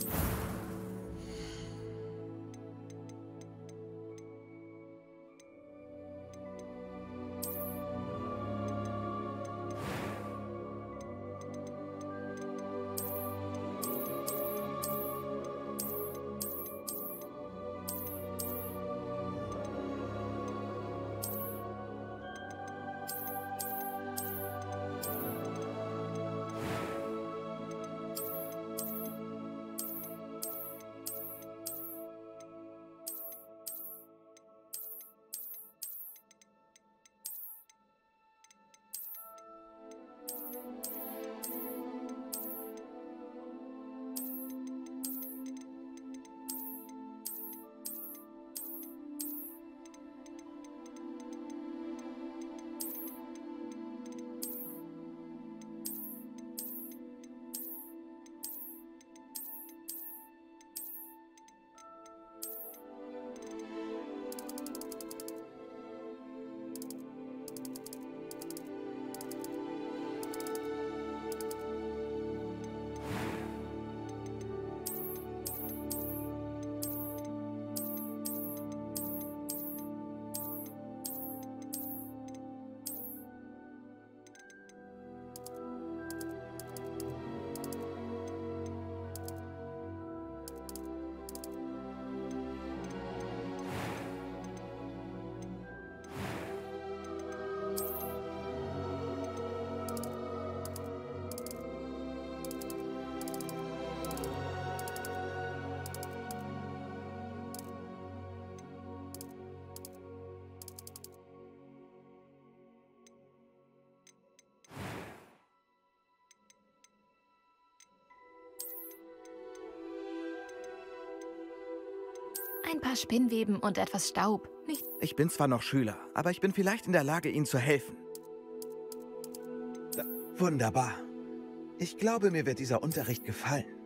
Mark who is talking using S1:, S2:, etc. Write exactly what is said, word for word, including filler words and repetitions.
S1: Ein paar Spinnweben und etwas Staub, nicht?
S2: Ich bin zwar noch Schüler, aber ich bin vielleicht in der Lage, Ihnen zu helfen. Da, wunderbar. Ich glaube, mir wird dieser Unterricht gefallen.